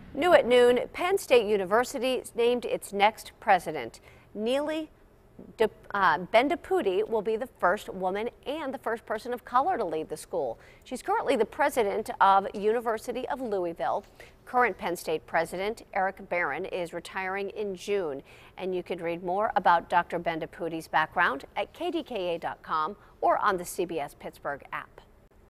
New at noon, Penn State University named its next president. Neeli Bendapudi will be the first woman and the first person of color to lead the school. She's currently the president of University of Louisville. Current Penn State president Eric Barron is retiring in June. And you can read more about Dr. Bendapudi's background at KDKA.com or on the CBS Pittsburgh app.